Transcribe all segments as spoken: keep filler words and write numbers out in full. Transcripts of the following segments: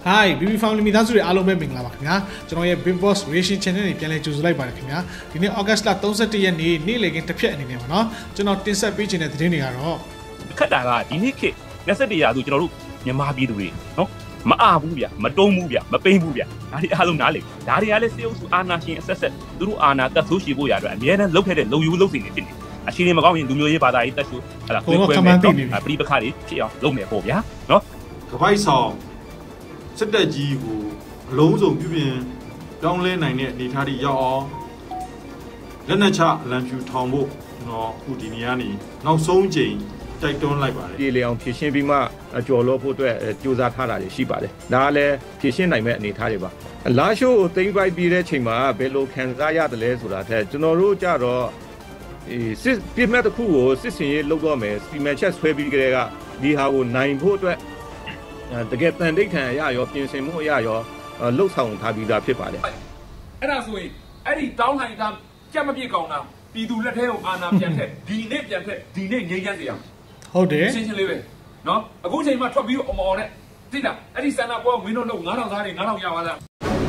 Hi, B B Family မိသားစုတွေအားလုံးပဲမင်္ဂလာပါခင်ဗျာကျွန်တော်ရဲ့ Big Boss Reaction Channel တွေပြန်လည်ကြိုဆိုလိုက်ပါတယ်ခင်ဗျာဒီနေ့ August လthirty-firstရက်နေ့နေ့လည်ခင်းတစ်ဖြတ်အနေနဲ့ပါเนาะကျွန်တော်တင်ဆက်ပေးခြင်းတဲ့သတင်းတွေကတော့ခက်တာကဒီနေ့ခေတ်twenty-oneရာစုကျွန်တော်တို့မြန်မာပြည်သူတွေเนาะမအားဘူးဗျမတုံးဘူးဗျမပိမ့်ဘူးဗျဒါတွေအားလုံးနားလေဒါတွေကလည်းစေအုပ်စုအာဏာရှင်အဆက်ဆက်သူတို့အာဏာတက်ဆိုးရှိဖို့ရအတွက်အများနဲ့လှုပ်ခဲ့တဲ့လုံယူလှုပ်စီနေဖြစ်နေအချင်းတွေမကောင်းရင်လူမျိုးရေးဘာသာရေးတက်ဆိုးဟဲ့လားကိုယ်ကိုယ်မဲ့တော့ပြိပခါတွေဖြစ်အောင်လုပ်မယ်ပေါ့ဗျာเนาะကပိုက်ဆောင်စစ်တပ်ကြီးကိုအလုံးစုံပြုပြင်တောင်းလဲနိုင်တဲ့အနေအထားတွေရောက်အောင်လက်နက်ချလန်ဖြူထောင်ဖို့ကျွန်တော်အခုဒီနေ့ကနေနောက်ဆုံးချိန်တိုက်တွန်းလိုက်ပါတယ်ပြည်လျောင်ဖြည့်ရှင်းပြီးမှကြော်လို့ဖို့အတွက်ကြိုးစားထားတာတွေရှိပါတယ်ဒါကလည်းဖြည့်ရှင်းနိုင်မဲ့အနေအထားတွေပါလာရှိုးကိုသိမ်းပိုက်ပြီးတဲ့ချိန်မှာဘယ်လိုခံစားရတယ်လဲဆိုတာတဲ့ကျွန်တော်တို့ကြတော့ဒီစစ်ပြမဲ့တစ်ခုကိုစစ်စင်ရေးလုပ်တော့မယ်စီမံချက်ဆွဲပြီးကြတဲ့ကဒီဟာကိုနိုင်ဖို့အတွက်တကယ်တန်တိတ်ထန်ရရောပြင်ဆင်မှုအရရောလှုပ်ဆောင်ထားပြီးသားဖြစ်ပါတယ်အဲ့ဒါဆိုရင်အဲ့ဒီတောင်းထိုင်တာကြက်မပြစ်ကောင်တာပြည်သူလက်ထဲကိုအာဏာပြန်ထက်ဒီနေ့ပြန်ထက်ဒီနေ့ငြိမ်းချမ်းစေရမယ်ဟုတ်တယ်ရှင်းရှင်းလေးပဲနော်အခုချိန်မှထွက်ပြီးတော့အမော်နဲ့သိလားအဲ့ဒီစန္ဒပေါ်မင်းတို့လုံးnine thousandသားတွေnine thousandရပါလား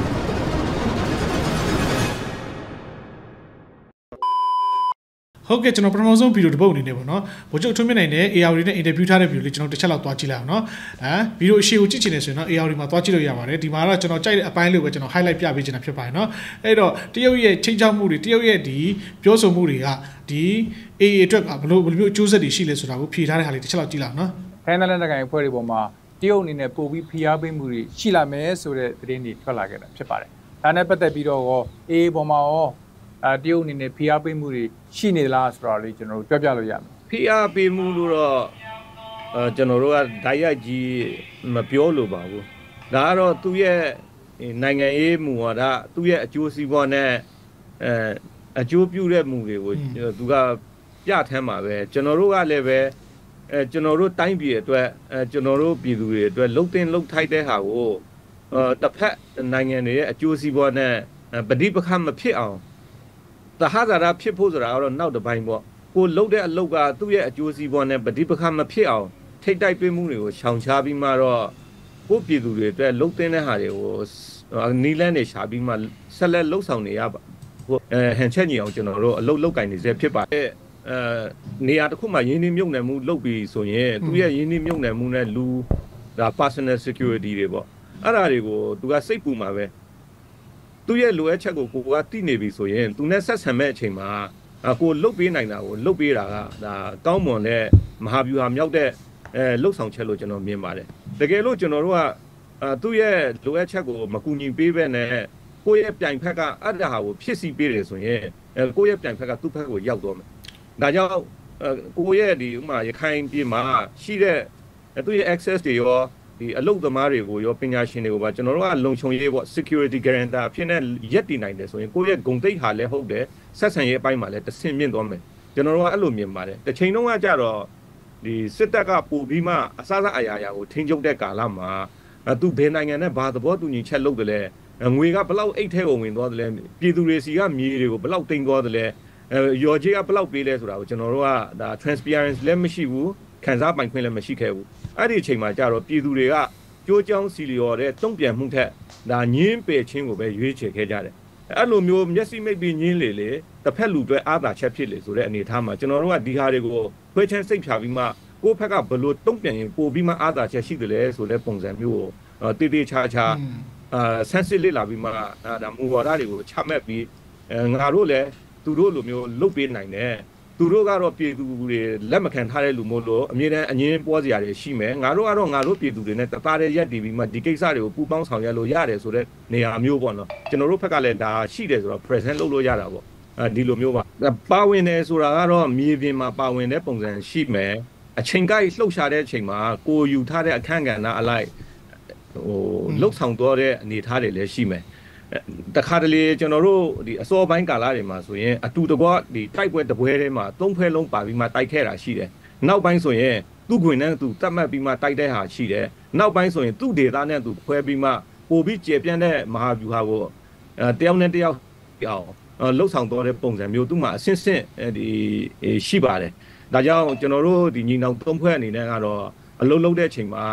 ဟုတ်ကဲ့ကျွန်တော်ပထမဆုံးဗီဒီယိုတစ်ပုတ်အနေနဲ့ပေါ့နော်ဗိုလ်ချုပ်ထွန်းမြင့်နိုင်တဲ့ A R D နဲ့ interview ထားတဲ့ဗီဒီယိုလေးကျွန်တော်တစ်ချက်လောက်သွားကြည့်လိုက်အောင်နော်ဟမ်ဗီဒီယိုအရှိကိုကြည့်ချင်တယ်ဆိုရင်တော့ A R D မှာသွားကြည့်လို့ရပါတယ်ဒီမှာတော့ကျွန်တော်ကြိုက်တဲ့အပိုင်းလေးပဲကျွန်တော် highlight ပြပေးချင်တာဖြစ်ပါတယ်နော်အဲ့တော့တရုတ်ရဲ့ချိန်ချောက်မှုတွေတရုတ်ရဲ့ဒီပြောဆိုမှုတွေကဒီ A A အတွက်ကဘလို့ဘယ်လိုမျိုးအကျိုးဆက်တွေရှိလဲဆိုတာကိုဖြေထားတဲ့ဟာလေးတစ်ချက်လောက်ကြည့်လိုက်အောင်နော်ခိုင်းတဲ့လက်နက်ကိုင်အဖွဲ့တွေပေါ်မှာတရုတ်အနေနဲ့ပို့ပြီးဖိအားပေးမှုတွေရှိလာမယ်ဆိုတဲ့သတင်းတွေထွက်လာခဲ့တာဖြစ်ပါတယ်ဒါနဲ့ပတ်သက်ပြီးတော့ A A ပေါ်မှာရောအဲတရုတ်အနေနဲ့ဖိအားပေးမှုတွေရှိနေလားဆိုတော့လေကျွန်တော်တို့ပြောပြလို့ရမယ်ဖိအားပေးမှုလို့တော့အဲကျွန်တော်တို့ကဓာတ်ရိုက်ကြီးမပြောလို့ပါဘူးဒါကတော့သူ့ရဲ့နိုင်ငံရေးမူဝါဒသူ့ရဲ့အကျိုးစီးပွားနဲ့အဲအကျိုးပြုတဲ့မူတွေကိုသူကပြထမ်းမှာပဲကျွန်တော်တို့ကလည်းပဲအဲကျွန်တော်တို့တိုင်းပြည်အတွက်အဲကျွန်တော်တို့ပြည်သူတွေအတွက်လှုပ်တင်လှုပ်ထိုက်တဲ့ဟာကိုအဲတစ်ဖက်နိုင်ငံတွေရဲ့အကျိုးစီးပွားနဲ့ပဋိပက္ခမဖြစ်အောင်တဟဇာတာဖြစ်ဖို့ဆိုတာကတော့နောက်တစ်ပိုင်းပေါ့ကိုလှုပ်တဲ့အလုပ်ကသူ့ရဲ့အကျိုးစီးပွားနဲ့ပဋိပက္ခမဖြစ်အောင်ထိတ်တိုက်ပေးမှုတွေကိုရှောင်ရှားပြီးမှတော့ကိုပြည်သူတွေအတွက်လှုပ်တင်တဲ့ဟာတွေကိုနီလန်းနေရှာပြီးမှဆက်လက်လှုပ်ဆောင်နေရပါဟိုအဲဟန်ချက်ညီအောင်ကျွန်တော်တို့အလုပ်လုပ်ကင်နေစေဖြစ်ပါတယ်အဲနေရာတစ်ခုမှာရင်းနှီးမြုပ်နှံမှုလုပ်ပြီးဆိုရင်သူ့ရဲ့ရင်းနှီးမြုပ်နှံမှုနဲ့လူဒါ personal security တွေပေါ့အဲ့ဒါတွေကိုသူကစိတ်ပူမှာပဲသူရဲ့လိုအပ်ချက်ကိုကိုကသိနေပြီဆိုရင်သူနဲ့ဆက်ဆံမဲ့အချိန်မှာကိုလှုပ်ပေးနိုင်တာကိုလှုပ်ပေးတာကဒါကောင်းမွန်တဲ့မဟာဗျူဟာမြောက်တဲ့အဲလှုပ်ဆောင်ချက်လို့ကျွန်တော်မြင်ပါတယ်တကယ်လို့ကျွန်တော်တို့ကသူ့ရဲ့လိုအပ်ချက်ကိုမကူညီပေးပဲနဲ့ကိုယ့်ရဲ့ပြိုင်ဖက်ကအတ္တဟာကိုဖြစ်စီပေးတယ်ဆိုရင်အဲကိုယ့်ရဲ့ပြိုင်ဖက်ကသူ့ဖက်ကိုရောက်တော့မယ်ဒါကြောင့်ကိုယ့်ရဲ့ဒီဥမာရခိုင်ပြည်မှာရှိတဲ့သူ့ရဲ့ access တွေရောဒီအလုပ်သမားတွေကိုရောပညာရှင်တွေကိုပါကျွန်တော်တို့ကလုံခြုံရေးပေါ့ security guarantor ဖြစ်နေရက်တည်နိုင်တယ်ဆိုရင်ကိုယ့်ရဲ့ဂုဏ်သိက္ခာလည်းဟုတ်တယ်ဆက်ဆံရေးအပိုင်းမှာလည်းတဆင့်မြင့်သွားမယ်ကျွန်တော်တို့ကအဲ့လိုမြင်ပါတယ်တစ်ချိန်လုံးကကြတော့ဒီစစ်တပ်ကပို့ပြီးမှအစအစအရာရာကိုထိန်းချုပ်တဲ့ကာလမှာသူဘယ်နိုင်ငံနဲ့ဘာသဘောတူညီချက်လုပ်တယ်လဲငွေကဘလောက်အိတ်ထဲကိုဝင်သွားတယ်လဲပြည်သူတွေစီကမြေတွေကိုဘလောက်တင်သွားတယ်လဲရော်ကြီးကဘလောက်ပေးလဲဆိုတာကိုကျွန်တော်တို့ကဒါ transparency လည်းမရှိဘူးခံစားပိုင်ခွင့်လည်းမရှိခဲ့ဘူးအဲ့ဒီအချိန်မှာကြတော့ပြည်သူတွေကကြိုးကြောင်းစီလျော်တဲ့တုံ့ပြန်မှုထက်ဒါညင်းပယ်ချင်းကိုပဲရွေးချယ်ခဲ့ကြတယ်အဲ့လိုမျိုးမျက်စိမိတ်ပြီးညင်းလေလေတစ်ဖက်လူတွေအားသာချက်ဖြစ်လေဆိုတဲ့အနေအထားမှာကျွန်တော်တို့ကဒီဟာတွေကိုခွဲချမ်းစိတ်ဖြာပြီးမှကိုယ့်ဖက်ကဘလို့တုံ့ပြန်ရင်ပို့ပြီးမှအားသာချက်ရှိတယ်လေဆိုတဲ့ပုံစံမျိုးကိုတေးသေးချာချာအာဆန်းစစ်လေ့လာပြီးမှဒါမူဝါဒတွေကိုချမှတ်ပြီးငါတို့လည်းသူတို့လိုမျိုးလုပ်ပေးနိုင်တယ်သူတို့ကတော့ပြည်သူတွေလက်မခံထားတဲ့လူမျိုးလို့အမြဲတမ်းအငင်းပွားစရာတွေရှိမယ်ငါတို့ကတော့ငါတို့ပြည်သူတွေနဲ့တသားတည်းရက်တည်ပြီးမှဒီကိစ္စတွေကိုပူးပေါင်းဆောင်ရွက်လို့ရတယ်ဆိုတဲ့နေရာမျိုးပေါ့နော်ကျွန်တော်တို့ဘက်ကလည်းဒါရှိတယ်ဆိုတော့ present လုပ်လို့ရတာပေါ့အဲဒီလိုမျိုးပါပါဝင်တယ်ဆိုတာကတော့မြေပြင်မှာပါဝင်တဲ့ပုံစံရှိမယ်အချိန်ကိုက်လှုပ်ရှားတဲ့အချိန်မှာကိုယူထားတဲ့အခန်းကဏ္ဍအလိုက်ဟိုလှုပ်ဆောင်တော့တဲ့အနေအထားတွေလည်းရှိမယ်တခါတလေကျွန်တော်တို့ဒီအစောပိုင်းကာလတွေမှာဆိုရင်အတူတကွဒီတိုက်ပွဲတပွဲထဲမှာသုံးဖွဲလုံးပါပြီးမှတိုက်ခဲ့တာရှိတယ်နောက်ပိုင်းဆိုရင်သူ့ခွင်နဲ့သူတတ်မှတ်ပြီးမှတိုက်တဲ့ဟာရှိတယ်နောက်ပိုင်းဆိုရင်သူ့ဒေသနဲ့သူဖွဲပြီးမှပို့ပြီးကျေပြန့်တဲ့မဟာဗျူဟာကိုအဲတယောက်နဲ့တယောက်အောင်လှုပ်ဆောင်တော့တဲ့ပုံစံမျိုးသူ့မှာအဆင့်ဆင့်ဒီရှိပါတယ်ဒါကြောင့်ကျွန်တော်တို့ဒီညီနောင်သုံးဖွဲအနေနဲ့ကတော့အလုံးလုံးတဲ့အချိန်မှာ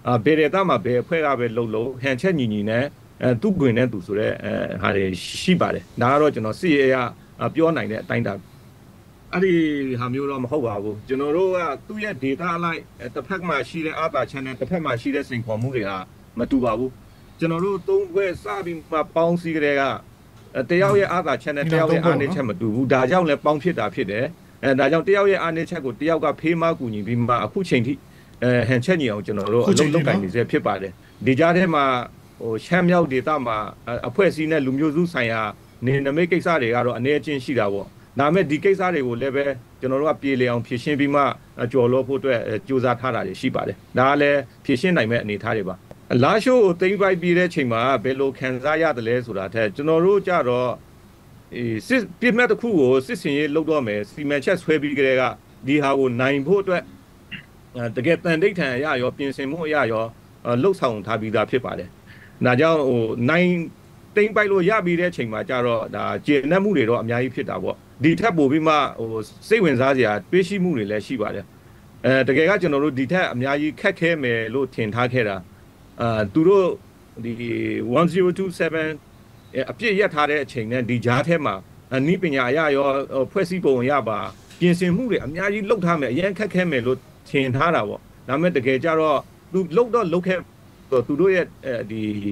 အာဘယ်ဒေတာမှာဘယ်အဖွဲ့ကပဲလုံလုံဟန်ချက်ညီညီနဲ့အဲသူ့တွင်နဲ့သူဆိုတဲ့အဲဟာတွေရှိပါတယ်ဒါကတော့ကျွန်တော်စီအေရပြောနိုင်တဲ့အတိုင်းတာအဲ့ဒီဟာမျိုးတော့မဟုတ်ပါဘူးကျွန်တော်တို့ကသူ့ရဲ့ data အလိုက်တစ်ဖက်မှာရှိတဲ့အာသာ channel တစ်ဖက်မှာရှိတဲ့စိန်ခေါ်မှုတွေဟာမတူပါဘူးကျွန်တော်တို့သုံးဘွဲစပြီးမှပေါင်းစည်းကြတဲ့ကတယောက်ရဲ့အာသာ channel တယောက်ရဲ့အားနည်းချက်မတူဘူးဒါကြောင့်လည်းပေါင်းဖြစ်တာဖြစ်တယ်အဲဒါကြောင့်တယောက်ရဲ့အားနည်းချက်ကိုတယောက်ကဖေးမကူညီပြီးမှအခုချိန်ထိအဲဟန်ချက်ညီအောင်ကျွန်တော်တို့အလုပ်လုပ်နိုင်နေစေဖြစ်ပါတယ်ဒီကြားထဲမှာဟိုရှမ်းမြောက် data မှာအဖွဲ့အစည်းနဲ့လူမျိုးစုဆိုင်ရာနေနမိတ်ကိစ္စတွေကတော့အနေအချင်းရှိတာပေါ့ဒါမဲ့ဒီကိစ္စတွေကိုလည်းပဲကျွန်တော်တို့ကပြေလည်အောင်ဖြည့်ရှင်းပြီးမှကြော်လို့ဖို့အတွက်စူးစမ်းထားတာတွေရှိပါတယ်ဒါကလည်းဖြည့်ရှင်းနိုင်မဲ့အနေအထားတွေပါလာရှိုးကိုသိမ်းပိုက်ပြီးတဲ့ချိန်မှာဘယ်လိုခံစားရတယ်လဲဆိုတာထက်ကျွန်တော်တို့ကြတော့အေးစစ်ပြမဲ့တစ်ခုကိုစစ်စင်ရေးလုပ်တော့မယ်စီမံချက်ဆွဲပြီးကြတဲ့ကဒီဟာကိုနိုင်ဖို့အတွက်တကယ်တန်တိတ်ထန်အရရောပြင်ဆင်မှုအရရောလှုပ်ဆောင်ထားပြီးသားဖြစ်ပါတယ်ဒါကြောင့်ဟိုနိုင်သိမ်းပိုက်လို့ရပြီးတဲ့ချိန်မှာကြတော့ဒါကျေနပ်မှုတွေတော့အများကြီးဖြစ်တာပေါ့ဒီထက်ပိုပြီးမှဟိုစိတ်ဝင်စားစရာတွေးရှိမှုတွေလည်းရှိပါတယ်အဲတကယ်ကကျွန်တော်တို့ဒီထက်အများကြီးခက်ခဲမယ်လို့ထင်ထားခဲ့တာအာသူတို့ဒီone zero two sevenအပြည့်ရက်ထားတဲ့အချိန်နဲ့ဒီကြားထဲမှာအနည်းပညာအရရောဖွဲ့စည်းပုံရပါပြင်ဆင်မှုတွေအများကြီးလုပ်ထားမယ်အရင်ခက်ခဲမယ်လို့ထင်ထားတာပေါ့ဒါပေမဲ့တကယ်ကြတော့သူလုပ်တော့လုပ်ခဲ့သူတို့ရဲ့ဒီ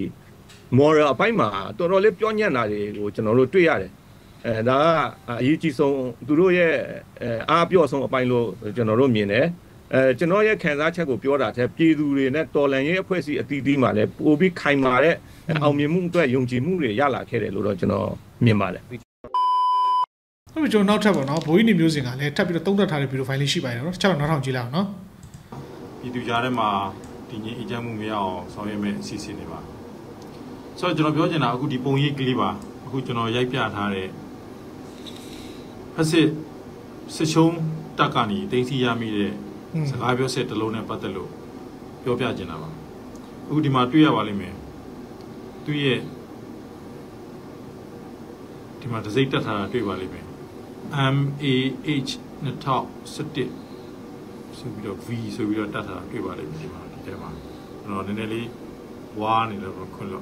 moral အပိုင်းမှာတော်တော်လေးပြောညံ့တာတွေကိုကျွန်တော်တို့တွေ့ရတယ်အဲဒါကအရေးကြီးဆုံးသူတို့ရဲ့အားပြော့ဆုံးအပိုင်းလို့ကျွန်တော်တို့မြင်တယ်အဲကျွန်တော်ရဲ့ခံစားချက်ကိုပြောတာတဲ့ပြည်သူတွေနဲ့တော်လန်ရေးအဖွဲ့အစည်းအသီးသီးမှာလည်းပိုပြီးခိုင်မာတဲ့အောင်မြင်မှုအတွက်ယုံကြည်မှုတွေရလာခဲ့တယ်လို့တော့ကျွန်တော်မြင်ပါတယ်ဟုတ်ပြီကျွန်တော်နောက်ထပ်ပေါ့နော်ဘိုးကြီးနေမျိုးစင်ကလည်းထပ်ပြီးတော့သုံးသပ်ထားတဲ့ဗီဒီယိုဖိုင်လေးရှိပါတယ်နော်ချက်တော့နောက်ထောင်ကြည့်လိုက်အောင်နော်ပြည်သူကြားထဲမှာဒီငြိမ်းအေးချမ်းမှုမရအောင်ဆောင်ရွက်မဲ့အစီအစဉ်တွေပါဆိုတော့ကျွန်တော်ပြောချင်တာအခုဒီပုံရိပ်ကလေးပါအခုကျွန်တော်ရိုက်ပြထားတဲ့ဖက်စစ်စစ်ချုံးတက်ကနေတင်းစီရမိတဲ့စကားပြောဆက်တစ်လုံးနဲ့ပတ်သက်လို့ပြောပြချင်တာပါအခုဒီမှာတွေ့ရပါလိမ့်မယ်သူရဲ့ဒီမှာဒစိတ်တက်ထားတာတွေ့ပါလိမ့်မယ် M A H two thousand seventeenဆိုပြီးတော့ V ဆိုပြီးတော့တက်ထားတာတွေ့ပါလိမ့်မယ်ဒီမှာဒီထဲမှာကျွန်တော်နည်းနည်းလေးဝါးနေတော့ခွန်းလို့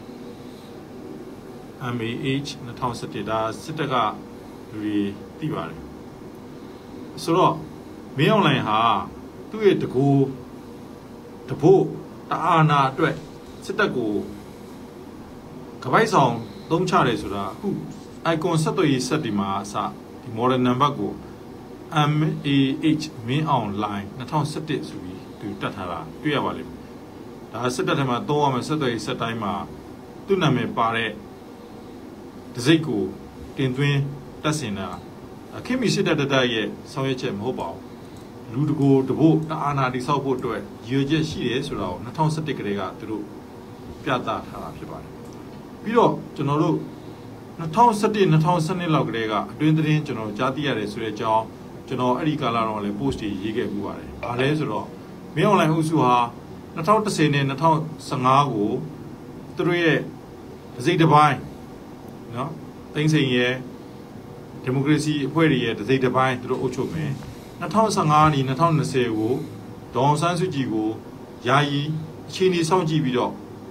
M A H two thousand seventeenဒါစစ်တပ်ကလူတွေသိပါတယ်ဆိုတော့မင်းအွန်လိုင်းဟာသူ့ရဲ့တကူတဖို့တအာနာအတွက်စစ်တပ်ကိုကပိုက်ဆောင်သုံးချတယ်ဆိုတာအခု icon ဆက်သွယ်ရေးဆက်ဒီမှာအစဒီ model number ကို M A H မင်းအွန်လိုင်းtwo thousand seventeenဆိုပြီးသူတက်ထားတာတွေ့ရပါလိမ့်မယ်ဒါစစ်တပ်ထဲမှာသုံးရမယ်ဆက်သွယ်ရေးဆက်တိုင်းမှာသူ့နာမည်ပါတဲ့ဒစိတ်ကိုတင်သွင်းတက်ဆင်တာခင်မီစစ်တပ်တပ်ရဲ့ဆောင်ရွက်ချက်မဟုတ်ပါဘူးလူတကိုတဖို့တအာနာတိဆောက်ဖို့အတွက်ရည်ရွယ်ချက်ရှိတယ်ဆိုတာကိုtwo thousand seventeenကလေးကသူတို့ပြသထားတာဖြစ်ပါတယ်ပြီးတော့ကျွန်တော်တို့two thousand seventeen two thousand twelveလောက်ကလေးကအတွင်းသတင်းကျွန်တော်ကြားသိရတယ်ဆိုတဲ့အကြောင်းကျွန်တော်အဲ့ဒီကာလတော့လည်း post တွေရေးခဲ့ပူပါတယ်။ဘာလဲဆိုတော့မင်း online အုပ်စုဟာtwo thousand tenနဲ့two thousand fifteenကိုသူတို့ရဲ့ဒစိတ်တစ်ပိုင်းနော်သိန်းစိန်ရဲ့ဒီမိုကရေစီအဖွဲ့တွေရဲ့ဒစိတ်တစ်ပိုင်းသူတို့အုပ်ချုပ်မယ်two thousand fifteenကနေtwo thousand twentyကိုဒေါအောင်ဆန်းစုကြည်ကိုယာယီအခြေအနေစောင့်ကြည့်ပြီးတော့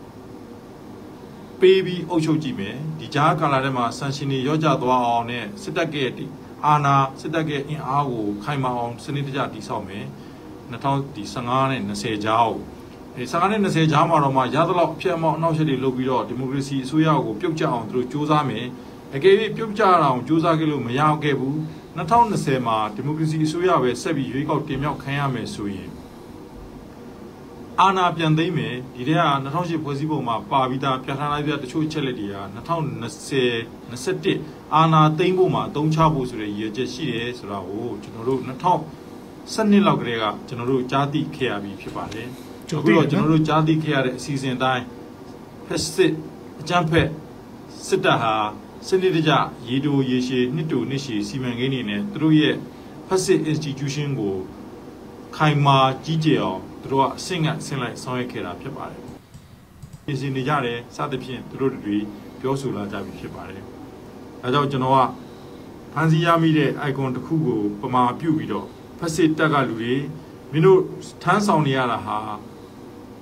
ပေးပြီးအုပ်ချုပ်ကြည့်မယ်ဒီကြားကာလထဲမှာဆန်ရှင်တွေရောကြသွားအောင်နဲ့စစ်တပ်ရဲ့အာဏာစစ်တပ်ရဲ့အင်အားကိုခိုင်မာအောင်စနစ်တကျတည်ဆောက်မယ်two thousand fifteenနဲ့twentyကြားကိုအဲfifteenနဲ့twentyကြားမှာတော့မှရသလောက်အပြတ်အမောက်အနောက်ရှက်တွေလုပ်ပြီးတော့ဒီမိုကရေစီအစိုးရကိုပြုတ်ကျအောင်သူတို့စူးစမ်းမယ်အကယ်၍ပြုတ်ကျအောင်စူးစမ်းခဲ့လို့မရခဲ့ဘူးtwo thousand twentyမှာဒီမိုကရေစီအစိုးရပဲဆက်ပြီးရွေးကောက်တင်မြှောက်ခံရမယ်ဆိုရင်အာဏာပြန်သိမ်းမယ်ဒီထဲကtwo thousand eightဖွဲ့စည်းပုံမှာပါပြီးသားပြဋ္ဌာန်းလိုက်တဲ့တချို့ချက်လက်တွေကtwo thousand twenty twenty-oneအာဏာသိမ်းဖို့မှာအသုံးချဖို့ဆိုတဲ့ရည်ရွယ်ချက်ရှိတယ်ဆိုတာကိုကျွန်တော်တို့two thousand twelveလောက်ကလေးကကျွန်တော်တို့ကြားသိခဲ့ရပြီးဖြစ်ပါတယ်အခုတော့ကျွန်တော်တို့ကြားသိခဲ့ရတဲ့အစီအစဉ်တိုင်းဖက်စစ်အကြမ်းဖက်စစ်တပ်ဟာစနစ်တကျရေတိုရေရှည်နှစ်တူနှစ်ရှည်စီမံကိန်းတွေနဲ့သူတို့ရဲ့ဖက်စစ် institution ကိုခိုင်မာကြီးကျယ်အောင်သူတို့ကအဆင့်ကဆင့်လိုက်ဆောင်ရွက်ခဲ့တာဖြစ်ပါတယ်။ပြင်ဆင်နေကြတယ်စသဖြင့်သူတို့တွေပြောဆိုလာကြပြီဖြစ်ပါတယ်။ဒါကြောင့်ကျွန်တော်ကဖန်စီရမိတဲ့ icon တစ်ခုကိုပမာပြုတ်ပြီးတော့ဖက်စစ်တက်ကလူတွေမင်းတို့ထမ်းဆောင်နေရတာဟာ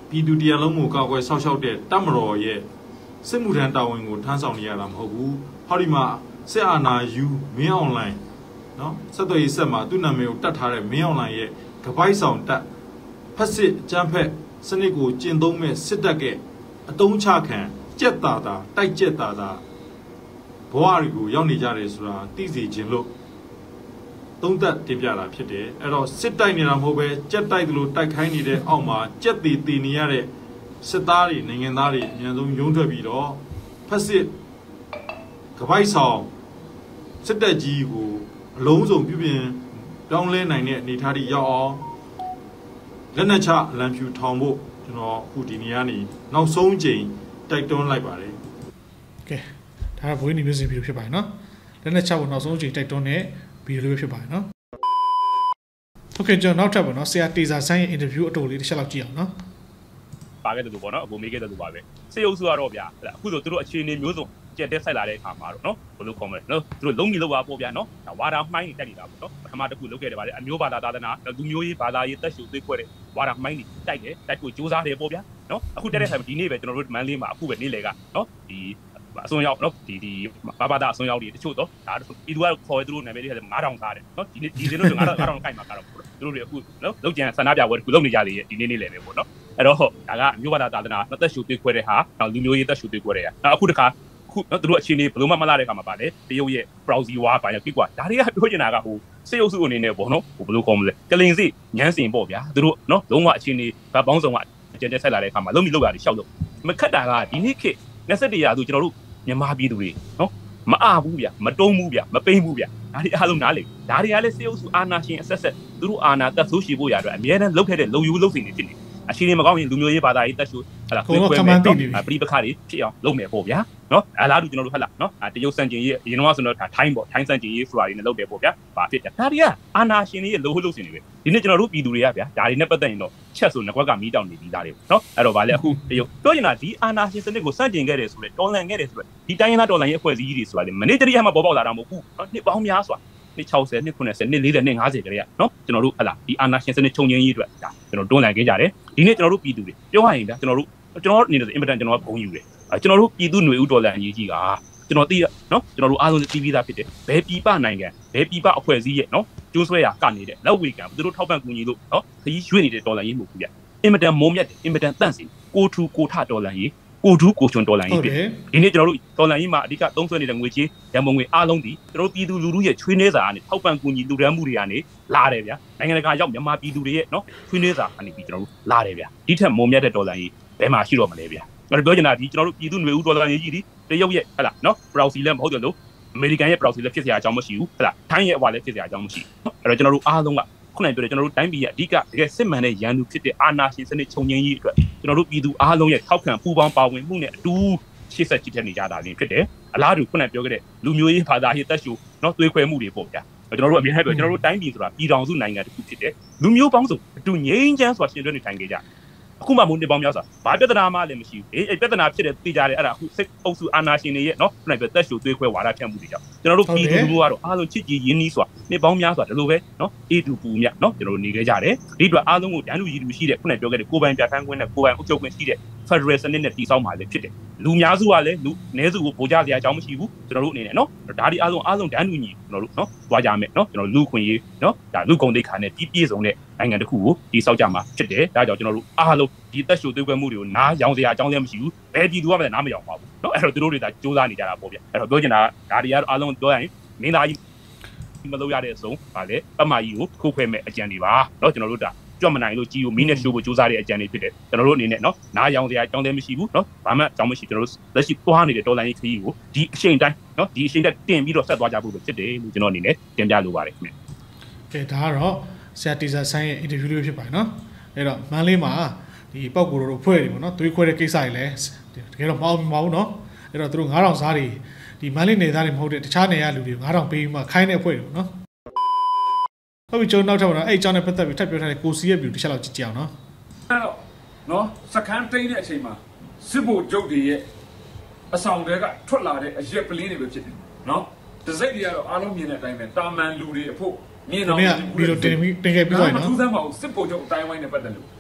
ပြည်သူတရားလုံးကိုကောက်ွယ်ဆောက်ရှောက်တဲ့တပ်မတော်ရဲ့စစ်မှုထမ်းတာဝန်ကိုထမ်းဆောင်နေရတာမဟုတ်ဘူးဟောဒီမှာစစ်အာဏာယူမင်းအွန်လိုင်းနော်ဆက်သွယ်ရေးဆက်မှာသူ့နာမည်ကိုတတ်ထားတဲ့မင်းအွန်လိုင်းရဲ့ကပိုက်ဆောင်တက်ဖက်စစ်ကျန်းဖက်စနစ်ကိုကျင့်သုံးမဲ့စစ်တပ်ကအတုံးချခံကြက်တာတာတိုက်ကြက်တာတာဘဝတွေကိုရောက်နေကြတယ်ဆိုတာသိစေခြင်းလို့သုံးသက်တင်ပြတာဖြစ်တယ်အဲ့တော့စစ်တိုက်နေတာမဟုတ်ပဲကြက်တိုက်သလိုတိုက်ခိုင်းနေတဲ့အောက်မှာကြက်သေးတည်နေရတဲ့စစ်သားတွေနိုင်ငံသားတွေအများဆုံးရုံးထွက်ပြီးတော့ဖက်စစ်ကပိုက်ဆောင်စစ်တပ်ကြီးကိုအလုံးစုံပြုပြင်ပြောင်းလဲနိုင်တဲ့အနေအထားတွေရောက်အောင်လက်နက်ချလမ်းဖြူထောင်ဖို့ကျွန်တော်အခုဒီနေ့ကနေနောက်ဆုံးချိန်တိုက်တွန်းလိုက်ပါတယ်ကဲဒါကဘွေးနေမျိုးစီဗီဒီယိုဖြစ်ပါတယ်နော်လက်နက်ချဖို့နောက်ဆုံးချိန်တိုက်တွန်းတဲ့ဗီဒီယိုလေးဖြစ်ပါတယ်နော်โอเคကျွန်တော်နောက်ထပ်ပေါ့နော်ဆရာတေဇာဆိုင်းရဲ့အင်တာဗျူးအတူလေးတစ်ချက်လောက်ကြည့်အောင်နော်ပါခဲ့တဲ့သူပေါ့နော်အခုမေးခဲ့တဲ့သူပါပဲစေအုပ်စုကတော့ဗျာအခုဆိုသူတို့အခြေအနေမျိုးစုံကြက်တက်ဆိုင်လာတဲ့အခါမှာတော့နော်ဘယ်လိုခေါ်မလဲနော်သူတို့လုံးကြီးလောက်ပါပေါ့ဗျာနော်ဝါဒမှိုင်းတက်နေတာပေါ့နော်ပထမတစ်ခုလုပ်ခဲ့တယ်ဗါလေအမျိုးဘာသာသာသနာလူမျိုးရေးဘာသာရေးတက်ရှုသွေးခွဲတဲ့ဝါဒမှိုင်းတွေတိုက်တယ်တိုက်ဖို့ကြိုးစားတယ်ပေါ့ဗျာနော်အခုတက်တဲ့ဆိုင်ဒီနေ့ပဲကျွန်တော်တို့မန်လေးမှာအခုပဲနေ့လေကနော်ဒီအစွန်ရောက်နော်ဒီဒီဘာဘာသာအစွန်ရောက်တွေတချို့တော့ဒါပြည်သူကခေါ်သူတို့နာမည်တွေငါးထောင်သားတယ်နော်ဒီနေ့ဒီစင်းတို့ငါးထောင်ကိုက်မှာကတော့သူတို့တွေအခုနော်လောက်ကျန်ဆန္ဒပြပွဲတစ်ခုလုပ်နေကြသေးရဲ့ဒီနေ့နေ့လေပဲပေါ့နော်အဲ့တော့ဒါကအမျိုးဘာသာသာသနာတက်ရှုသွေးခွဲတဲ့ဟာနောက်လူမျိုးရေးတက်ရှုသွေးခွဲတဲ့ဟာအခုတခါခုနော်သူတို့အခြေအနေဘယ်လိုမှမလာတဲ့ခါမှာပါလေတရုတ်ရဲ့ browser ဝါဘာညာကိကွာဒါတွေကပြောချင်တာကဟိုစေအုပ်စုအနေနဲ့ပေါ့နော်ဟိုဘယ်လိုခေါ်မလဲကလင်စီညမ်းစင်ပေါ့ဗျာသူတို့နော်လုံးဝအခြေအနေဗတ်ပေါင်းစုံကအကျဉ်းတက်ဆက်လာတဲ့ခါမှာလုံးပြီးလောက်ရတယ်ရှောက်လို့မခက်တာကဒီနေ့ခေတ်နှစ်၁ရာစုကျွန်တော်တို့မြန်မာပြည်သူတွေနော်မအားဘူးဗျမတုံးဘူးဗျမပိမ့်ဘူးဗျဒါတွေအားလုံးနားလေဒါတွေကလည်းစေအုပ်စုအာဏာရှင်အဆက်ဆက်သူတို့အာဏာတက်ဆိုးရှိဖို့ရတော့အများနဲ့လောက်ခဲ့တဲ့လုံယူလုံစင်တွေဖြစ်နေအခြေအနေမကောင်းရင်လူမျိုးရေးဘာသာရေးတက်ရှုဟလာကိုယ်ကွယ်မယ်တော့ပရိပခါတွေဖြစ်အောင်လုပ်မယ်ပေါ့ဗျာနော်အလားတူကျွန်တော်တို့ဟလာနော်တရုတ်စံကျင်ရေးအရင်တော့ဆိုတော့ထိုင်းပေါ့ထိုင်းစံကျင်ရေးဆိုတာတွေနဲ့လုပ်တယ်ပေါ့ဗျာဘာဖြစ်တယ်ဒါတွေကအာနာရှင်တွေရဲ့လိုဟုတ်လို့စင်တွေပဲဒီနေ့ကျွန်တော်တို့ပြည်သူတွေကဗျာဒါတွေနဲ့ပတ်သက်ရင်တော့ချက်ဆိုငကွက်ကမီးတောင်နေပြီးသားတွေနော်အဲ့တော့ဗာလေအခုတရုတ်ပြောရင်တော့ဒီအာနာရှင်စနစ်ကိုစန့်ကျင်ခဲ့တယ်ဆိုလဲတော်လန်ခဲ့တယ်ဆိုလဲဒီတိုင်းရင်းသားတော်လန်ရေးအဖွဲ့အစည်းကြီးတွေဆိုတာလေမနေ့တည်းကမှပေါ်ပေါက်လာတာမဟုတ်ဘူးနော်နှစ်ပေါင်းများစွာနှစ်၆၀နှစ်၇၀နှစ်၄၀နှစ်၅၀ကလေးကနော်ကျွန်တော်တို့ဟလာဒီအာနာရှင်စနစ်ချုပ်ငင်းရေးအတွက်ဒါကျွန်တော်တွန်းလှန်ခဲ့ကြတယ်ဒီနေ့ကျွန်တော်တို့ပြည်သူတွေပြောရရင်ဗျာကျွန်တော်တို့ကျွန်တော်အနေနဲ့အင်မတန်ကျွန်တော်ကဘုံယူတယ်အဲကျွန်တော်တို့ပြည်သူຫນွေဦးတော်လှန်ရေးကြီးကကျွန်တော်သိရနော်ကျွန်တော်တို့အားလုံးသိပြီးသားဖြစ်တယ်ဘယ်ပြည်ပနိုင်ငံဘယ်ပြည်ပအဖွဲ့အစည်းရဲ့နော်ကျိုးဆွဲရကနေတယ်လက်ဝေကံသူတို့ထောက်ပံ့ကူညီလို့နော်ခရီးရွှေ့နေတဲ့တော်လှန်ရေးမှုခုဗျအင်မတန်မုံမြတ်တယ်အင်မတန်တန့်စင်ကိုထူကိုထတော်လှန်ရေးကိုဒူးကိုချွန်တော်လှန်ရေးဖြစ်ဒီနေ့ကျွန်တော်တို့တော်လှန်ရေးမှာအဓိကသုံးစွဲနေတဲ့ငွေကြေးရန်ပုံငွေအားလုံးဒီကျွန်တော်တို့ပြည်သူလူထုရဲ့ချွေးနှဲစာကနေထောက်ပံ့ကူညီလူဒန်းမှုတွေကနေလာတယ်ဗျာနိုင်ငံတကာရောက်မြန်မာပြည်သူတွေရဲ့နော်ချွေးနှဲစာကနေပြီးကျွန်တော်တို့လာတယ်ဗျာဒီထက်မုံမြတ်တဲ့တော်လှန်ရေးဘယ်မှာရှိတော့မလဲဗျာအဲ့တော့ပြောချင်တာဒီကျွန်တော်တို့ပြည်သူ့ຫນွေဦးတော်လှန်ရေးကြီးဒီတရုတ်ရဲ့ဟဲ့လားနော် browser လည်းမဟုတ်တယ်လို့အမေရိကန်ရဲ့ browser လည်းဖြစ်เสียအကြောင်းမရှိဘူးဟဲ့လားထိုင်းရဲ့အဝါလည်းဖြစ်เสียအကြောင်းမရှိဘူးအဲ့တော့ကျွန်တော်တို့အားလုံးကခုနကပြောတဲ့ကျွန်တော်တို့တိုင်းပြည်ရဲ့အဓိကတကယ်စစ်မှန်တဲ့ရန်သူဖြစ်တဲ့အာဏာရှင်စနစ်ချုပ်ငြိမ်းရေးအတွက်ကျွန်တော်တို့ပြည်သူအားလုံးရဲ့ထောက်ခံပူးပေါင်းပါဝင်မှုနဲ့အတူရှေ့ဆက်ကြည့်ထနေကြတာလည်းဖြစ်တယ်အလားတူခုနကပြောခဲ့တဲ့လူမျိုးရေးဘာသာရေးတက်ရှူနော်သွေးခွဲမှုတွေပေါ့ဗျာကျွန်တော်တို့အမြင်ให้ပြောကျွန်တော်တို့တိုင်းပြည်ဆိုတာပြည်ထောင်စုနိုင်ငံတစ်ခုဖြစ်တယ်လူမျိုးပေါင်းစုံအတူငြိမ်းချမ်းစွာရှင်တွဲနေထိုင်ကြကြအခုမှမုန်နေပေါင်းများစွာဘာပြဿနာမှလည်းမရှိဘူးအေးအဲ့ပြဿနာဖြစ်တဲ့သိကြတယ်အဲ့ဒါအခုစိတ်အုပ်စုအာဏာရှင်တွေရဲ့နော်ခုနကပြောတက်ရှူသွေးခွဲဝါဒဖြန့်မှုတွေကြောင့်ကျွန်တော်တို့ပြည်သူလူထုကတော့အားလုံးချစ်ကြည်ရင်းနှီးစွာနေပေါင်းများစွာဒီလိုပဲနော်အေးတူပူမြနော်ကျွန်တော်တို့နေခဲ့ကြတယ်ဒီအတွက်အားလုံးကိုတန်းတူရည်တူရှိတဲ့ခုနကပြောခဲ့တဲ့ကိုပိုင်ပြဋ္ဌာန်းခွင့်နဲ့ကိုပိုင်အုပ်ချုပ်ခွင့်ရှိတဲ့ Federal စနစ်နဲ့တည်ဆောက်မှာလည်းဖြစ်တယ်လူများစုကလည်းလူနည်းစုကိုပိုကြစရာအကြောင်းမရှိဘူးကျွန်တော်တို့အနေနဲ့နော်ဒါဒီအားလုံးအားလုံးတန်းတူညီကျွန်တော်တို့နော်သွားကြမယ်နော်ကျွန်တော်လူခွင့်ရေးနော်ဒါလူကုန်တိတ်ခါနဲ့ပြည့်ပြည့်စုံတဲ့နိုင်ငံတစ်ခုကိုတည်ဆောက်ကြမှာဖြစ်တယ်ဒါကြောင့်ကျွန်တော်တို့အားလုံးဒီတက်ရှူသွေးကွဲမှုတွေကိုနားရောင်စရာအကြောင်းလည်းမရှိဘူးဘယ်ပြည်သူကမှလည်းနားမရောင်ပါဘူးနော်အဲ့တော့သူတို့တွေဒါစူးစမ်းနေကြတာပေါ့ဗျအဲ့တော့ပြောချင်တာကဒါတွေအားလုံးပြောရရင်မင်းသားကြီးမလုပ်ရတဲ့အစုံဗာလေပတ်မကြီးကိုခုခွဲမဲ့အကြံတွေပါနော်ကျွန်တော်တို့ဒါကြွမနိုင်လို့ကြီးကိုမင်းနဲ့ရှိုးဖို့စူးစမ်းတဲ့အကြံတွေဖြစ်တယ်ကျွန်တော်တို့အနေနဲ့နော်နားရောင်စရာအကြောင်းလည်းမရှိဘူးနော်ဘာမှအကြောင်းမရှိကျွန်တော်တို့လက်ရှိသွားနေတဲ့တော်လိုင်းရေးခရီးကိုဒီအချိန်တိုင်းနော်ဒီအချိန်တိုင်းတင်ပြီးတော့ဆက်သွားကြဖို့ပဲဖြစ်တယ်လို့ကျွန်တော်အနေနဲ့တင်ပြလိုပါတယ်ခင်ဗျကဲဒါကတော့ဆရာတီဇာဆိုင်ရဲ့အင်တာဗျူးလေးဖြစ်ပါတယ်နော်အဲ့တော့မန်လေးမှာဒီပောက်ကိုတို့ဖွဲ့တယ်ပေါ့နော်သွေးခွဲတဲ့ကိစ္စတွေလည်းတကယ်တော့မအောင်မအောင်နော်အဲ့တော့သူတို့ငါးထောင်စားတွေဒီမန်လေးနေသားတွေမဟုတ်တဲ့တခြားနေရလူတွေငါးထောင်ပေးပြီးမှခိုင်းတဲ့ဖွဲ့တယ်ပေါ့နော်ဟုတ်ပြီကျွန်တော်နောက်ထပ်ပါတော့အဲ့အကြောင်းနဲ့ပတ်သက်ပြီးထပ်ပြောထားတဲ့ကိုစီရဲ့ view တစ်ချက်လောက်ကြည့်ကြအောင်နော်အဲ့တော့နော်စကန်တိန်တဲ့အချိန်မှာစစ်ဘိုလ်ချုပ်တွေရဲ့အဆောင်တွေကထွက်လာတဲ့အရက်ပလင်းတွေပဲဖြစ်တယ်နော်တစိမ့်တွေကတော့အားလုံးမြင်တဲ့အတိုင်းပဲတာမန်လူတွေအဖို့မြင်တော့ဒီလိုတင်ပြီးတင်ခဲ့ပြီးသွားပြီနော်ထူးဆန်းပါဘူးစစ်ဘိုလ်ချုပ်အတိုင်းဝိုင်းနဲ့ပတ်သက်လို့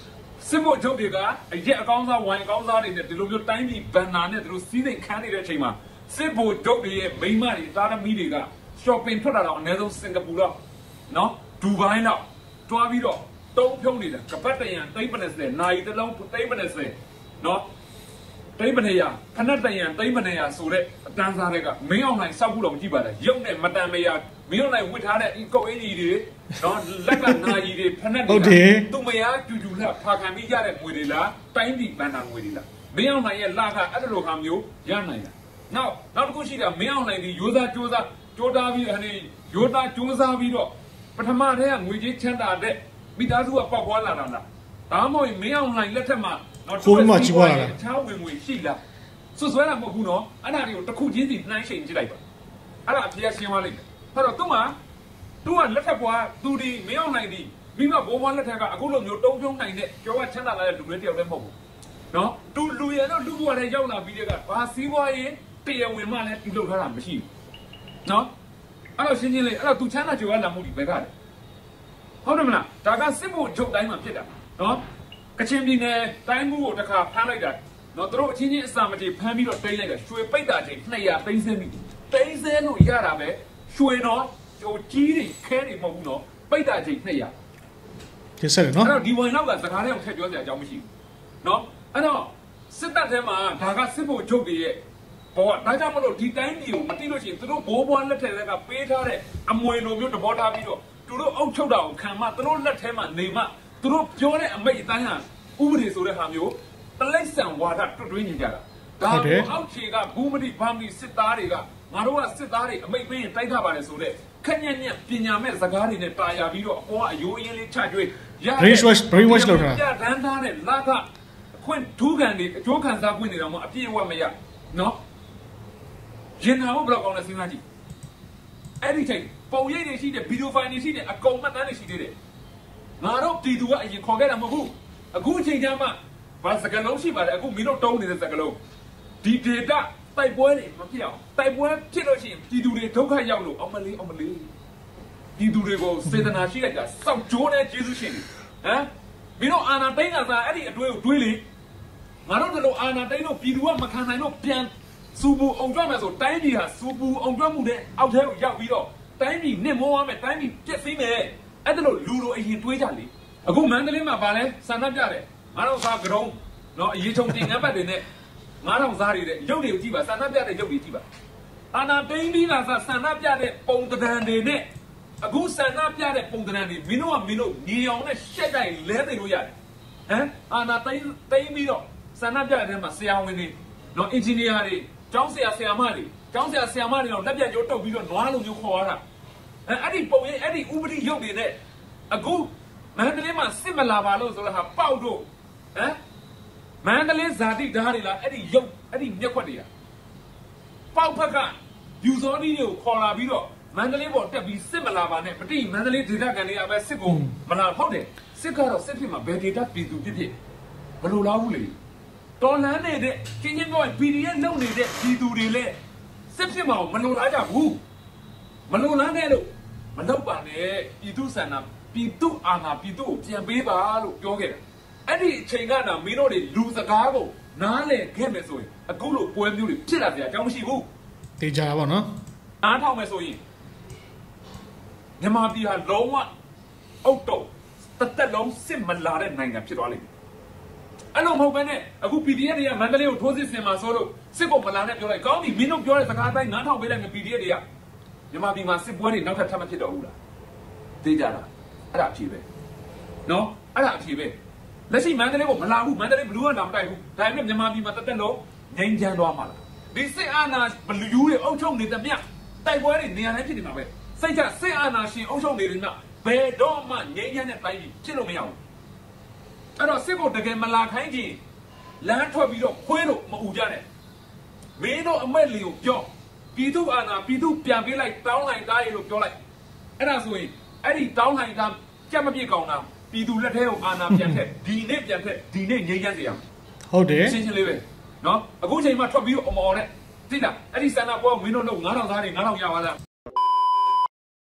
စစ်ဖို့ချုပ်တွေကရက်အကောင်းစားဝိုင်အကောင်းစားတွေနဲ့ဒီလိုမျိုးတိုင်းပြည်ဘန်နာနဲ့သူတို့စီးစိမ်ခန်းနေတဲ့အချိန်မှာစစ်ဖို့ချုပ်တွေရဲ့မိန်းမတွေသားသမီးတွေက shopping ထွက်လာတော့အနည်းဆုံးစင်ကာပူတော့နော်ဒူဘိုင်းတော့တွားပြီးတော့တုံးဖြုံးနေတာကပတ်တရံသိမ့်ပနေစဲနိုင်တလုံးသိမ့်ပနေစဲနော်သိမ့်ပနေရခဏတရံသိမ့်ပနေရဆိုတဲ့အတန်းစားတွေကမင်းအောင်နိုင်စောက်ဖို့တော့မကြည့်ပါနဲ့ရုပ်နဲ့မတန်မရမင်းအောင်နိုင်ဝစ်ထားတဲ့ကုတ်အင်းကြီးတွေနော်လက်ကနာကြီးတွေဖက်နဲ့တွေသူမရကျူကျူလှဖာခံပြီးရတဲ့ငွေတွေလားတိုင်းပြည်ဘန်နာငွေတွေလားမင်းအောင်နိုင်ရဲ့လာကအဲ့လိုဟာမျိုးရနိုင်တာနောက်နောက်တစ်ခုရှိတာမင်းအောင်နိုင်ဒီရိုးသားကြိုးစားကြိုးသားပြီးဟိုရိုးသားကြိုးစားပြီးတော့ပထမတည်းကငွေကြီးချမ်းသာတဲ့မိသားစုကပေါက်ပွားလာတာလားဒါမှမဟုတ်မင်းအောင်နိုင်လက်ထက်မှာနော်ကိုယ်မှချီးပွားလာတာချားဝင်ငွေရှိလားစွဆွဲတာမဟုတ်ဘူးနော်အဲ့ဒါတွေကိုတစ်ခုချင်းစီနှိုင်းချိန်ကြည့်လိုက်ပါအဲ့ဒါအဖြေရှင်းသွားလိမ့်မယ်အဲ့တော့သူ့မှာသူကလက်ထက်ပွားသူဒီမင်းအောင်နိုင်ဒီမိမဘိုးဘွားလက်ထက်ကအခုလိုမျိုးတုံးပြုံးနိုင်တဲ့ကျော်ကချမ်းသာလာတဲ့လူတွေတယောက်တည်းမဟုတ်ဘူးနော်သူလူရတော့လူဘွားတွေရောက်လာပြီးတဲ့ကဘာစီးပွားရေးတရားဝင်မှလည်းသူလုပ်ထားတာမရှိဘူးနော်အဲ့တော့ရှင်းရှင်းလေးအဲ့တော့သူချမ်းသာကြွယ်လာမှုဒီဘက်ကလေဟုတ်တယ်မလားဒါကစစ်ဖို့ချုပ်တိုင်းမှာဖြစ်တာနော်ကချင်ပြည်နယ်တိုင်းမှုကိုတစ်ခါဖမ်းလိုက်တာနော်သူတို့အချင်းချင်းအစာမကြေဖမ်းပြီးတော့တိတ်လိုက်တာရွှေပိတ်တာချင်းနှစ်ရာသိန်းစင်းပြီသိန်းစင်းလို့ရတာပဲရွှေတော့ဟိုကြီးတွေခဲတွေမဟုတ်ဘူးနော်ပိတ်တာချင်းနှစ်ရာကျဆက်တယ်နော်အဲ့တော့ဒီဝင်နောက်ကစကားတွေကိုထည့်ပြောစရာအကြောင်းမရှိဘူးနော်အဲ့တော့စစ်တပ်ထဲမှာဒါကစစ်ဖို့ချုပ်တွေရဲ့ဘောဒါကြောင့်မလို့ဒီတိုင်းပြည်ကိုမတိလို့ရှိရင်သူတို့ဘိုးဘွားလက်ထက်ကပေးထားတဲ့အမွေလိုမျိုးတဘောထားပြီးတော့သူတို့အုပ်ချုပ်တာကိုခံမှသူတို့လက်ထဲမှာနေမှသူတို့ပြောတဲ့အမိတ်အတိုင်းဟာဥပဒေဆိုတဲ့ဟာမျိုးတလိษံဝါဒတွတ်တွင်းနေကြတာဒါကိုအောက်ခြေကဘူးမတိဘာမတိစစ်သားတွေကငါတို့ကစစ်သားတွေအမိတ်ပေးရင်တိုက်ခါပါတယ်ဆိုတဲ့ခက်ညက်ညက်ပညာမဲ့စကားတွေနဲ့တာယာပြီးတော့အပေါ်ကအယိုးအင်းလေးချကျွေးရ brainwash brainwash လုပ်တာပြတန်းသားတဲ့လာကအခွင့်ထူးခံတွေအကျိုးခံစားခွင့်တွေတော့မအပြည့်အဝမရနော်ရင်နာဘလောက်ကောင်းလဲစဉ်းစားကြည့်အဲ့ဒီချိန်ပုံရိပ်တွေရှိတဲ့ဗီဒီယိုဖိုင်တွေရှိတဲ့အကုန်မှတ်တမ်းတွေရှိသေးတယ်ငါတို့ပြည်သူကအရင်ခေါ်ခဲ့တာမဟုတ်ဘူးအခုအချိန်ကျမှဘာစကလုံးရှိပါတယ်အခုမင်းတို့တုံးနေတဲ့စကလုံးဒီ data တိုက်ပွဲတွေမဖြစ်အောင်တိုက်ပွဲဖြစ်လို့ရှိရင်ပြည်သူတွေဒုက္ခရောက်လို့အောင်မလေးအောင်မလေးပြည်သူတွေကိုစေတနာရှိလိုက်တာစောက်ကြိုးနဲ့ကျေးဇူးရှင်တွေဟမ်မင်းတို့အာနာသိန်းကစားအဲ့ဒီအတွေ့ကိုတွေးလေငါတို့တို့အာနာသိန်းတို့ပြည်သူကမခံနိုင်တော့ပြန်စူပူအောင်ကြွမယ်ဆိုတိုင်းပြည်ဟာစူပူအောင်ကြွမှုတဲ့အောက်ထဲကိုရောက်ပြီးတော့တိုင်းပြည်နစ်မောရမယ်တိုင်းပြည်ပြည့်စည်မယ်အဲ့ဒါလို့လူတို့အရင်တွေးကြလေအခုမန္တလေးမှာဗာလဲဆန္ဒပြတယ်ငါတို့စားကြုံနော်အရေးချုံတင်ငန်းပတ်တွေနဲ့ငါးထောင်စားတွေတဲ့ရုပ်တွေကိုကြည့်ပါဆန္ဒပြတဲ့ရုပ်တွေကြည့်ပါအာနာသိန်းပြီးလာစားဆန္ဒပြတဲ့ပုံတံတွေနဲ့အခုဆန္ဒပြတဲ့ပုံတံတွေမင်းတို့ကမင်းတို့ညီအောင်နဲ့ရှက်တိုင်းလဲသိလို့ရတယ်ဟမ်အာနာသိန်းသိန်းပြီးတော့ဆန္ဒပြတဲ့မှာဆရာဝန်တွေနော်အင်ဂျင်နီယာတွေကျောင်းဆရာဆရာမတွေကျောင်းဆရာဆရာမတွေတော့လက်ပြကျိုးတုပ်ပြီးတော့နွားလိုမျိုးခေါ်ရတာအဲအဲ့ဒီပုံရိပ်အဲ့ဒီဥပဒေရုပ်တွေနဲ့အခုမန္တလေးမှာစစ်မလာပါလို့ဆိုတော့ဟာပေါက်တို့ဟမ်မန္တလေးဇာတိဓာတ်တွေလားအဲ့ဒီရုပ်အဲ့ဒီမျက်ခွက်တွေကပေါက်ဖက်ကယူစောဒီတွေကိုခေါ်လာပြီးတော့မန္တလေးပေါ်တက်ပြီးစစ်မလာပါနဲ့မတိမန္တလေးဒေသခံတွေကပဲစစ်ကိုမလာဟုတ်တယ်စစ်ကတော့စစ်ဖြစ်မှာဘယ်ဒေသပြည်သူဖြစ်ဖြစ်ဘယ်လိုလားဘူးလေတော်လန်းနေတဲ့ချင်းချင်းပြောရင် ပီ ဒီ အက်ဖ် လုံနေတဲ့ပြည်သူတွေလည်းစစ်ဖြစ်မှာမလိုလားကြဘူးမလိုလားနဲ့လို့မလုပ်ပါနဲ့ပြည်သူဆန္ဒပြည်သူအာဏာပြည်သူကိုပြန်ပေးပါလို့ပြောခဲ့တယ်အဲ့ဒီအချိန်ကမှမင်းတို့တွေလူစကားကိုနားလည်ခဲ့မယ်ဆိုရင်အခုလိုပွဲမျိုးတွေဖြစ်လာကြအကြောင်းမရှိဘူးတေချာပါနော်အားထောက်မယ်ဆိုရင်မြန်မာပြည်ဟာလုံးဝအုတ်တုံတသက်လုံးစစ်မလာတဲ့နိုင်ငံဖြစ်သွားလိမ့်မယ်အဲ့လိုမဟုတ်ဘဲနဲ့အခု ပီ ဒီ အက်ဖ် တွေကမန္တလေးကိုထိုးစစ်ဆင်မှာဆိုလို့စစ်ကိုမလာနဲ့ပြောလိုက်ကောင်းပြီမင်းတို့ပြောတဲ့စကားတိုင်းနားထောင်ပေးလိုက်မယ် ပီ ဒီ အက်ဖ် တွေကမြန်မာပြည်မှာစစ်ပွဲတွေနောက်ထပ်ထပ်မဖြစ်တော့ဘူးလားသိကြလားအဲ့ဒါအဖြေပဲနော်အဲ့ဒါအဖြေပဲလက်ရှိမန္တလေးကိုမလာဘူးမန္တလေးဘလူးကလာမတိုက်ဘူးဒါပေမဲ့မြန်မာပြည်မှာတသက်လုံးငြိမ်းချမ်းသွားမှာလားဒီစစ်အာဏာဘလူးတွေအုပ်ချုပ်နေတဲ့မြတ်တိုက်ပွဲတွေနေရာတိုင်းဖြစ်နေမှာပဲစိတ်ချစစ်အာဏာရှင်အုပ်ချုပ်နေတဲ့မြတ်ဘယ်တော့မှငြိမ်းချမ်းတဲ့တိုင်းပြည်ဖြစ်လို့မရဘူးအဲ့တော့စစ်ကိုတကယ်မလာခိုင်းကြည့်လမ်းထွက်ပြီးတော့ခွေးလို့မအူကြနဲ့မင်းတို့အမက်လီကိုပြောပြည်သူအာဏာပြည်သူပြန်ပေးလိုက်တောင်းလိုက်သားရေလို့ပြောလိုက်အဲ့ဒါဆိုရင်အဲ့ဒီတောင်းလိုက်သားကြက်မပြည့်ကောင်တာပြည်သူလက်ထဲကိုအာဏာပြန်ထက်ဒီနေ့ပြန်ထက်ဒီနေ့ငြိမ်းချမ်းစေရမယ်ဟုတ်တယ်ရှင်းရှင်းလေးပဲနော်အခုချိန်မှထွက်ပြီးတော့အမော်နဲ့သိလားအဲ့ဒီဆန္ဒပွဲမင်းတို့လို့ငါးထောင်သားတွေငါးထောင်ရပါလား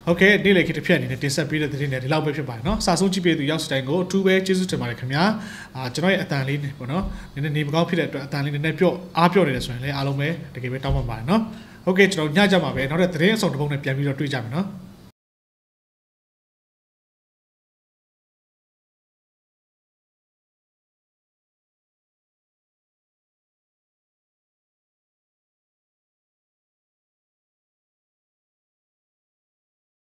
ဟုတ်ကဲ့နေ့လည်ခေတ်တစ်ဖြတ်အနေနဲ့တင်ဆက်ပေးတဲ့သတင်းတွေဒီလောက်ပဲဖြစ်ပါတယ်เนาะစာဆုံးကြည့်ပေးသူရောက်စတိုင်းကိုအထူးပဲကျေးဇူးတင်ပါတယ်ခင်ဗျာအာကျွန်တော်ရဲ့အတန်လေးပေါ့နော်နည်းနည်းနေမကောင်းဖြစ်တဲ့အတွက်အတန်လေးနည်းနည်းပြော့အားပြော့နေတယ်ဆိုရင်လည်းအားလုံးပဲတကယ်ပဲတောင်းပန်ပါတယ်เนาะဟုတ်ကဲ့ကျွန်တော်ညကြမှာပဲနောက်တဲ့သတင်းအစုံတစ်ပုဒ်နဲ့ပြန်ပြီးတော့တွေ့ကြမယ်เนาะ